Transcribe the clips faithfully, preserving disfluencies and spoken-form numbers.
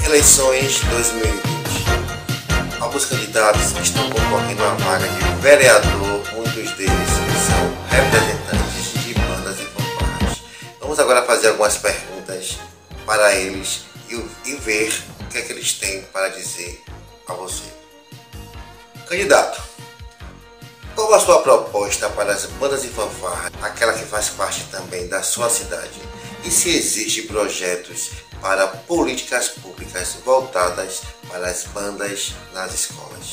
Eleições dois mil e vinte. Alguns candidatos estão concorrendo à vaga de vereador, muitos deles são representantes de bandas e fanfarras. Vamos agora fazer algumas perguntas para eles e, e ver o que é que eles têm para dizer a você. Candidato, qual a sua proposta para as bandas e fanfarras, aquela que faz parte também da sua cidade? E se existem projetos para políticas públicas voltadas para as bandas nas escolas?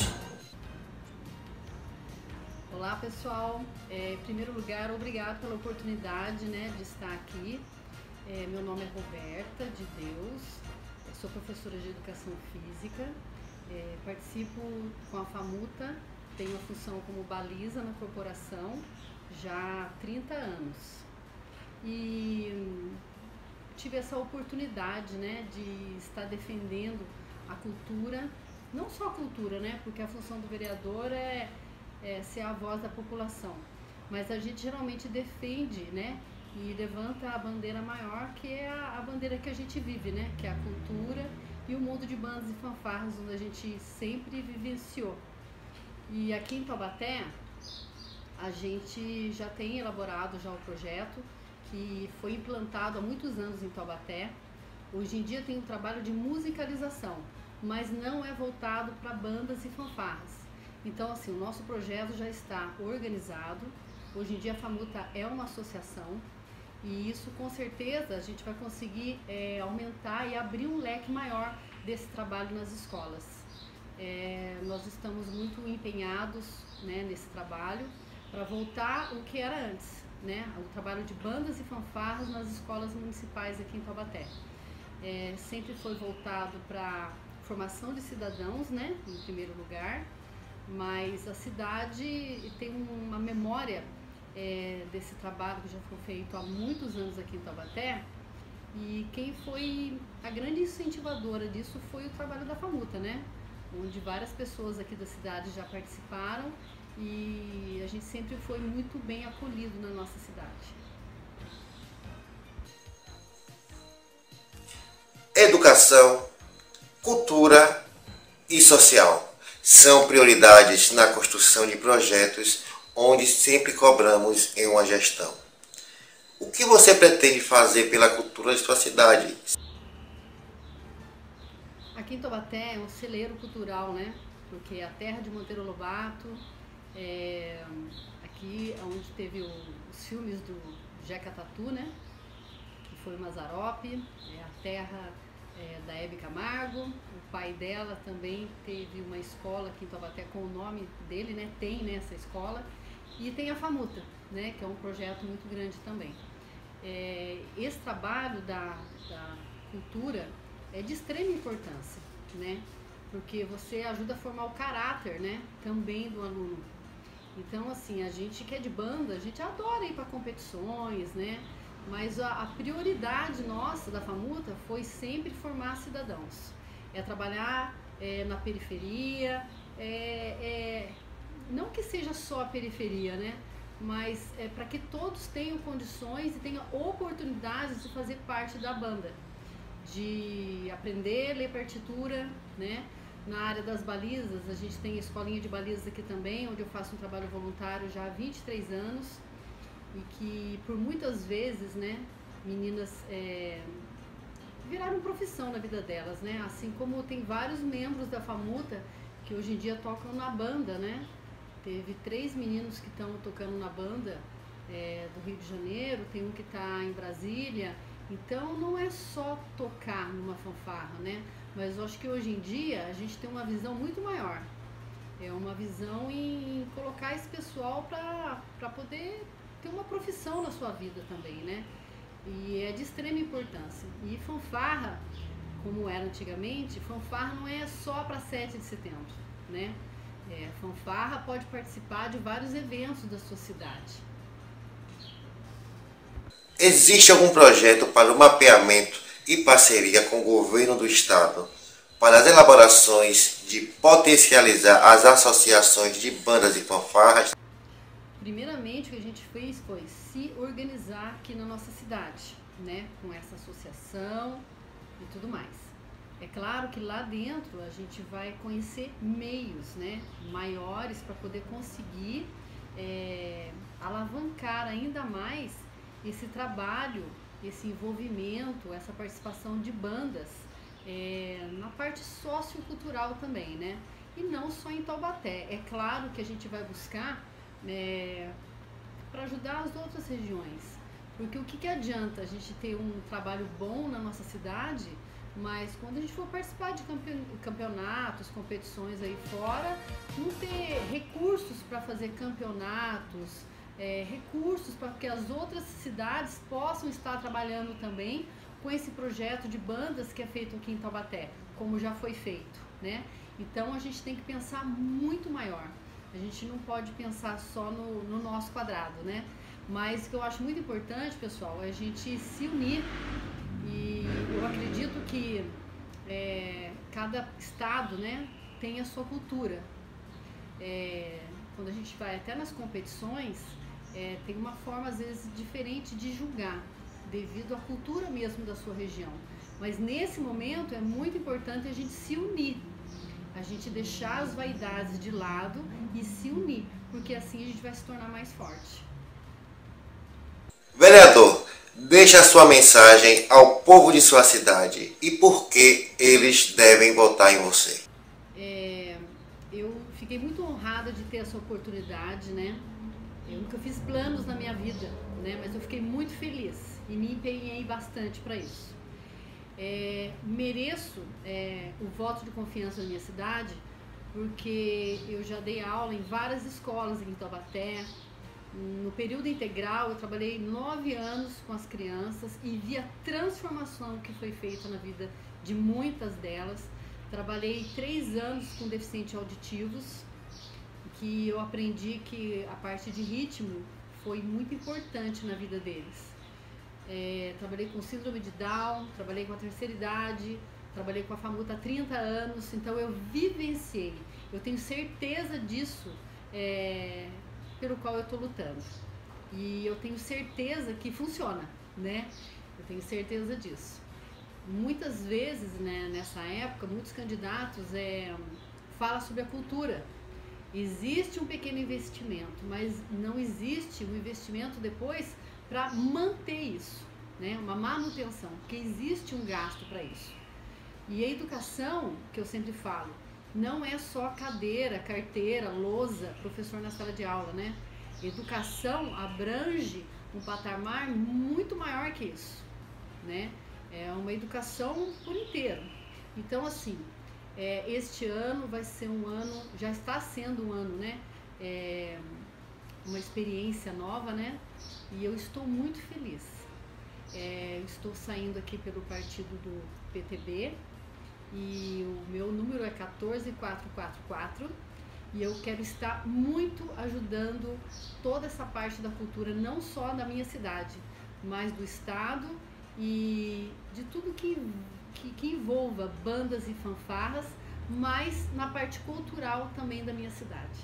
Olá pessoal, é, em primeiro lugar, obrigado pela oportunidade, né, de estar aqui. É, meu nome é Roberta de Deus, sou professora de Educação Física, é, participo com a FAMUTA, tenho a função como baliza na corporação já há trinta anos. E tive essa oportunidade, né, de estar defendendo a cultura, não só a cultura, né, porque a função do vereador é, é ser a voz da população, mas a gente geralmente defende, né, e levanta a bandeira maior, que é a, a bandeira que a gente vive, né, que é a cultura e o mundo de bandas e fanfarras, onde a gente sempre vivenciou. E aqui em Taubaté, a gente já tem elaborado já o projeto, que foi implantado há muitos anos em Taubaté. Hoje em dia tem um trabalho de musicalização, mas não é voltado para bandas e fanfarras. Então, assim, o nosso projeto já está organizado. Hoje em dia a FAMUTA é uma associação e isso, com certeza, a gente vai conseguir é, aumentar e abrir um leque maior desse trabalho nas escolas. É, nós estamos muito empenhados, né, nesse trabalho para voltar o que era antes. Né, o trabalho de bandas e fanfarras nas escolas municipais aqui em Taubaté. É, sempre foi voltado para formação de cidadãos, né, em primeiro lugar, mas a cidade tem uma memória é, desse trabalho que já foi feito há muitos anos aqui em Taubaté, e quem foi a grande incentivadora disso foi o trabalho da FAMUTA, né, onde várias pessoas aqui da cidade já participaram. E a gente sempre foi muito bem acolhido na nossa cidade. Educação, cultura e social são prioridades na construção de projetos onde sempre cobramos em uma gestão. O que você pretende fazer pela cultura de sua cidade? Aqui em Taubaté é um celeiro cultural, né? Porque é a terra de Monteiro Lobato. É, aqui onde teve o, os filmes do Jeca Tatu, né, que foi o Mazzaropi, é a terra é, da Hebe Camargo. O pai dela também teve uma escola aqui em Taubaté com o nome dele, né, tem nessa escola. E tem a FAMUTA, né, que é um projeto muito grande também. É, esse trabalho da, da cultura é de extrema importância, né, porque você ajuda a formar o caráter, né, também do aluno. Então, assim, a gente que é de banda, a gente adora ir para competições, né? Mas a, a prioridade nossa da FAMUTA foi sempre formar cidadãos. É trabalhar é, na periferia, é, é, não que seja só a periferia, né? Mas é para que todos tenham condições e tenham oportunidades de fazer parte da banda. De aprender a ler partitura, né? Na área das balizas, a gente tem a escolinha de balizas aqui também, onde eu faço um trabalho voluntário já há vinte e três anos e que por muitas vezes, né, meninas é, viraram profissão na vida delas, né, assim como tem vários membros da FAMUTA que hoje em dia tocam na banda, né, teve três meninos que estão tocando na banda é, do Rio de Janeiro, tem um que está em Brasília. Então não é só tocar numa fanfarra, né? Mas eu acho que hoje em dia a gente tem uma visão muito maior. É uma visão em colocar esse pessoal para poder ter uma profissão na sua vida também, né? E é de extrema importância. E fanfarra, como era antigamente, fanfarra não é só para sete de setembro, né? É, fanfarra pode participar de vários eventos da sua cidade. Existe algum projeto para o mapeamento e parceria com o governo do estado para as elaborações de potencializar as associações de bandas e fanfarras? Primeiramente, o que a gente fez foi se organizar aqui na nossa cidade, né, com essa associação e tudo mais. É claro que lá dentro a gente vai conhecer meios, né, maiores para poder conseguir é, alavancar ainda mais esse trabalho, esse envolvimento, essa participação de bandas é, na parte sociocultural também, né? E não só em Taubaté. É claro que a gente vai buscar é, para ajudar as outras regiões, porque o que, que adianta a gente ter um trabalho bom na nossa cidade, mas quando a gente for participar de campeonatos, competições aí fora, não ter recursos para fazer campeonatos, é, recursos para que as outras cidades possam estar trabalhando também com esse projeto de bandas que é feito aqui em Taubaté, como já foi feito, né? Então a gente tem que pensar muito maior. A gente não pode pensar só no, no nosso quadrado, né? Mas o que eu acho muito importante, pessoal, é a gente se unir. E eu acredito que é, cada estado, né, tem a sua cultura. É, quando a gente vai até nas competições, é, tem uma forma às vezes diferente de julgar, devido à cultura mesmo da sua região. Mas nesse momento é muito importante a gente se unir, a gente deixar as vaidades de lado e se unir, porque assim a gente vai se tornar mais forte. Vereador, deixe a sua mensagem ao povo de sua cidade e por que eles devem votar em você. É, eu fiquei muito honrada de ter essa oportunidade, né? Eu nunca fiz planos na minha vida, né? Mas eu fiquei muito feliz e me empenhei bastante para isso. É, mereço é, o voto de confiança na minha cidade, porque eu já dei aula em várias escolas em Taubaté. No período integral eu trabalhei nove anos com as crianças e vi a transformação que foi feita na vida de muitas delas. Trabalhei três anos com deficientes auditivos, que eu aprendi que a parte de ritmo foi muito importante na vida deles. É, trabalhei com síndrome de Down, trabalhei com a terceira idade, trabalhei com a FAMUTA há trinta anos, então eu vivenciei, eu tenho certeza disso, é, pelo qual eu estou lutando. E eu tenho certeza que funciona, né? Eu tenho certeza disso. Muitas vezes, né, nessa época, muitos candidatos é, falam sobre a cultura. Existe um pequeno investimento, mas não existe um investimento depois para manter isso, né? Uma manutenção, porque existe um gasto para isso. E a educação, que eu sempre falo, não é só cadeira, carteira, lousa, professor na sala de aula, né? Educação abrange um patamar muito maior que isso, né? É uma educação por inteiro. Então, assim, é, este ano vai ser um ano, já está sendo um ano, né? É, uma experiência nova, né? E eu estou muito feliz. É, eu estou saindo aqui pelo partido do P T B e o meu número é quatorze quatrocentos e quarenta e quatro e eu quero estar muito ajudando toda essa parte da cultura, não só da minha cidade, mas do estado e de tudo que, que, que envolva bandas e fanfarras, mas na parte cultural também da minha cidade.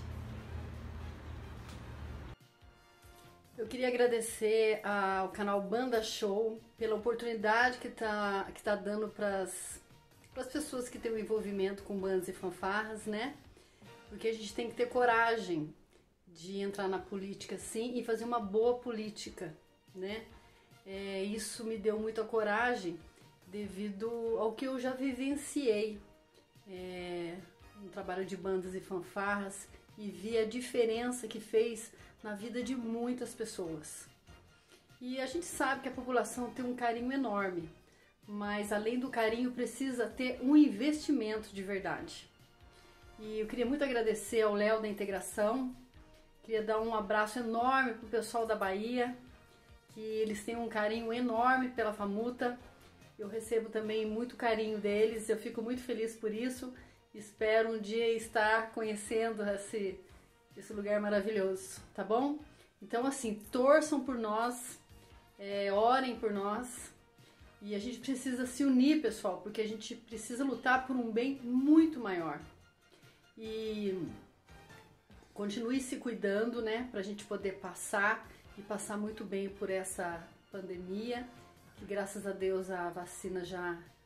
Eu queria agradecer ao canal Banda Show pela oportunidade que está que tá dando para as pessoas que têm um envolvimento com bandas e fanfarras, né? Porque a gente tem que ter coragem de entrar na política, sim, e fazer uma boa política, né? É, isso me deu muita coragem devido ao que eu já vivenciei é, no trabalho de bandas e fanfarras e vi a diferença que fez na vida de muitas pessoas. E a gente sabe que a população tem um carinho enorme, mas além do carinho precisa ter um investimento de verdade. E eu queria muito agradecer ao Léo da Integração, queria dar um abraço enorme para o pessoal da Bahia, que eles têm um carinho enorme pela FAMUTA. Eu recebo também muito carinho deles, eu fico muito feliz por isso. Espero um dia estar conhecendo esse, esse lugar maravilhoso, tá bom? Então assim, torçam por nós, é, orem por nós. E a gente precisa se unir, pessoal, porque a gente precisa lutar por um bem muito maior. E continue se cuidando, né, pra gente poder passar e passar muito bem por essa pandemia, que graças a Deus a vacina já,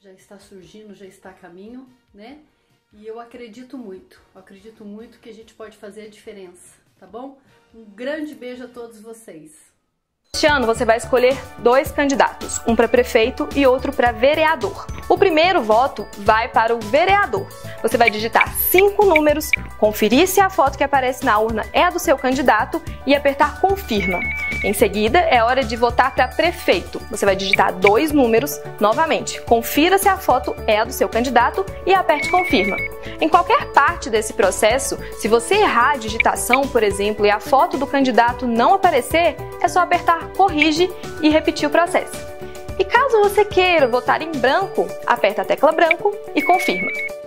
já está surgindo, já está a caminho, né? E eu acredito muito, eu acredito muito que a gente pode fazer a diferença, tá bom? Um grande beijo a todos vocês. Este ano você vai escolher dois candidatos, um para prefeito e outro para vereador. O primeiro voto vai para o vereador. Você vai digitar cinco números, conferir se a foto que aparece na urna é a do seu candidato e apertar confirma. Em seguida, é hora de votar para prefeito. Você vai digitar dois números novamente, confira se a foto é a do seu candidato e aperte confirma. Em qualquer parte desse processo, se você errar a digitação, por exemplo, e a foto do candidato não aparecer, é só apertar corrige e repetir o processo. E caso você queira votar em branco, aperta a tecla branco e confirma.